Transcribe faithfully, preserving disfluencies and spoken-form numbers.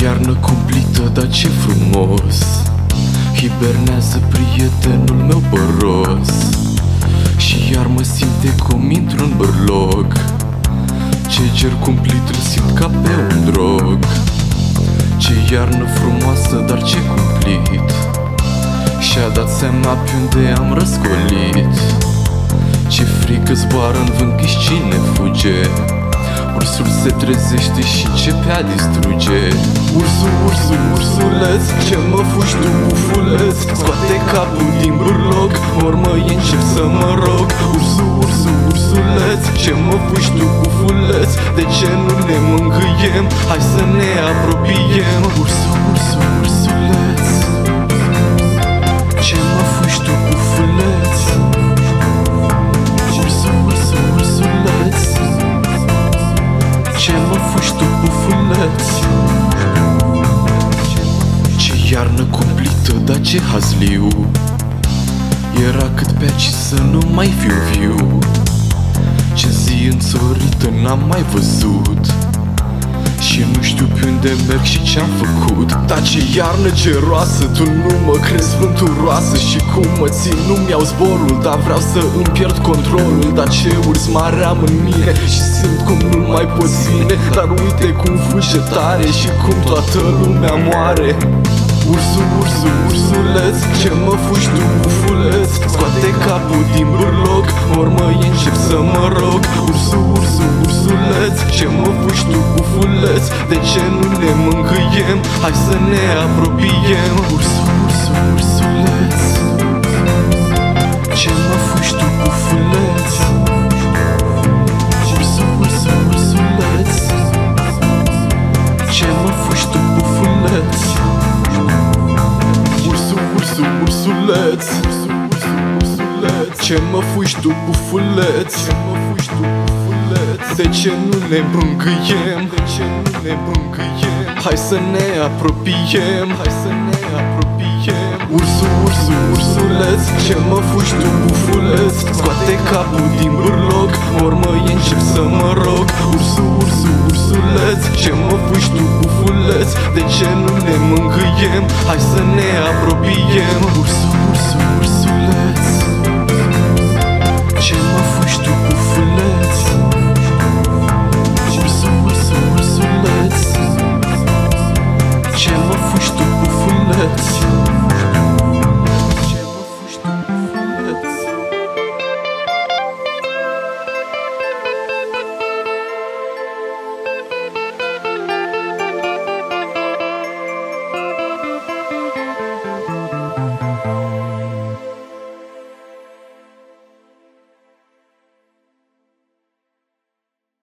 iarnă cumplită, dar ce frumos. Hibernează prietenul meu băros și iar mă simte cum intru în bărlog. Ce ger cumplit, îl simt ca pe un drog. Ce iarnă frumoasă, dar ce cumplit. Și-a dat seama pe unde am răscolit. Ce frică zboară în vânt, ghiși cine fuge. Ursul se trezește și începe a distruge. Ursul, ursul, ursuleț, ce mă fugi tu, bufuleț? Scoate capul din bârloc, ori mă încep să mă rog. Ursul, ursul, ursuleț, ce mă fugi tu, bufuleț? De ce nu ne mângâiem? Hai să ne apropiem. Ursul, ursul, ursuleț, ce mă fugi tu, bufuleț? Ursul, ursul, ursuleț, ce mă fugi tu, bufuleț? Ce iarnă cumplită, dar ce hazliu. Era cât pe aici să nu mai fiu viu. Ce zi înțorită n-am mai văzut. Și nu știu pe unde merg și ce-am făcut. Dar ce iarnă geroasă, tu nu mă crezi vânturoasă. Și cum mă țin, nu-mi iau zborul, dar vreau să îmi pierd controlul. Dar ce urs mare am în mine și simt cum nu mai pot ține. Dar uite cum fuge tare și cum toată lumea moare. Ursul, ursul, ursuleț, ce mă fugi tu, bufuleț? Scoate capul din bârloc, ori mă încep să mă rog. Ursul, ursul, ursuleț, ce mă fugi tu, bufuleț? De ce nu ne mângâiem? Hai să ne apropiem. Ursul, ursul, ursuleț, ce mă fugi tu, bufuleț? Ursul, ursul, ursuleț, ce mă fugi tu, bufuleț? Ursul, ursul, ursuleț, ce mă fugi tu, bufuleț? De ce nu ne mângâiem? De ce nu ne mângâiem? Hai să ne apropiem. Hai să ne apropiem. Ursul, ursul, ursuleț, ce mă fugi tu, bufuleț? Scoate capul din bârloc, ori mă încep să mă rog. Ursul, ursul, ursuleț, ce mă fugi tu, bufuleț? De ce nu ne mângâiem? Hai să ne apropiem. Ursul, ursul, ursuleț,